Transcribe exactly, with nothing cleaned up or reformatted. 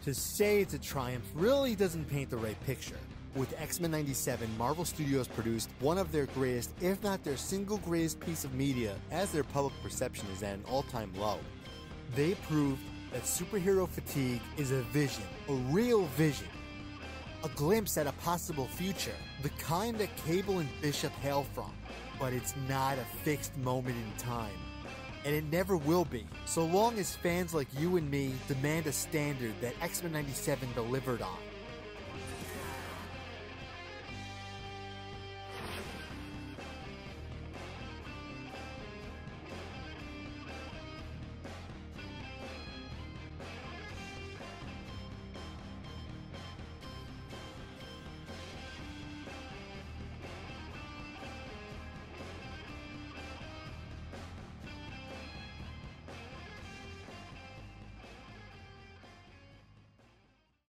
To say it's a triumph really doesn't paint the right picture. With X-Men ninety-seven, Marvel Studios produced one of their greatest, if not their single greatest piece of media, as their public perception is at an all-time low. They proved that superhero fatigue is a vision, a real vision. A glimpse at a possible future, the kind that Cable and Bishop hail from. But it's not a fixed moment in time. And it never will be, so long as fans like you and me demand a standard that X-Men ninety-seven delivered on.